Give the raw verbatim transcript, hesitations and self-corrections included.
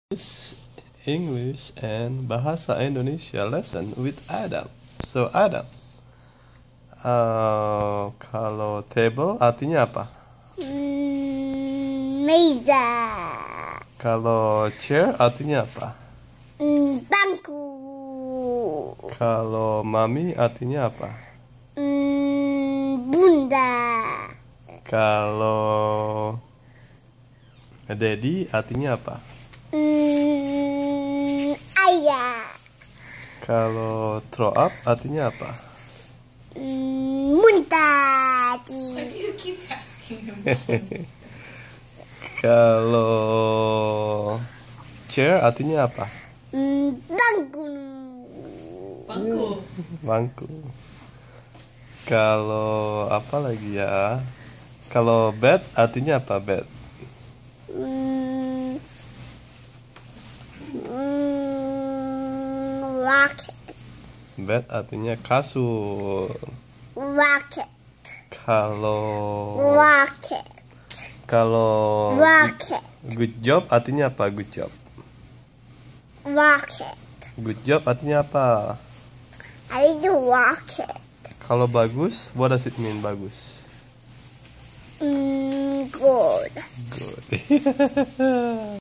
This English and Bahasa Indonesia lesson with Adam. So Adam, uh, kalau table artinya apa? Hmm, meja. Kalau chair artinya apa? Hmm, bangku. Kalau mami artinya apa? Hmm, bunda. Kalau daddy artinya apa? Hmm, ayah. Kalau throw up artinya apa? Hmm, muntah. Why do you keep asking him? Kalau chair artinya apa? Hmm, bangku. Bangku. Bangku. Kalau apa lagi ya? Kalau bed artinya apa bed? Hmm, hmm, rocket. Bed artinya kasur. Rocket. Kalau Rocket. kalau Rocket. good job artinya apa? Good job. Rocket. Good job artinya apa? I do rocket. Kalau bagus, what does it mean bagus? Mm, good. Good.